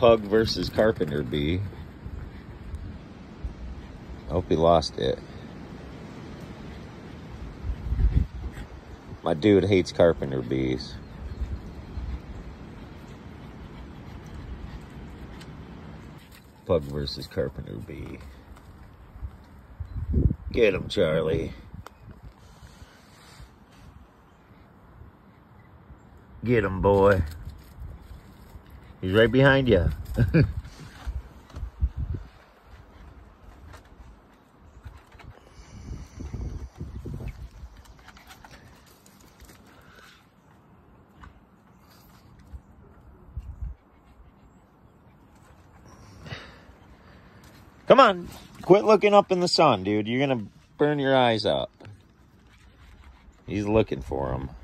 Pug versus Carpenter bee. I hope he lost it. My dude hates Carpenter bees. Pug versus Carpenter bee. Get him, Charlie. Get him, boy. He's right behind you. Come on, quit looking up in the sun, dude. You're gonna burn your eyes out. He's looking for him.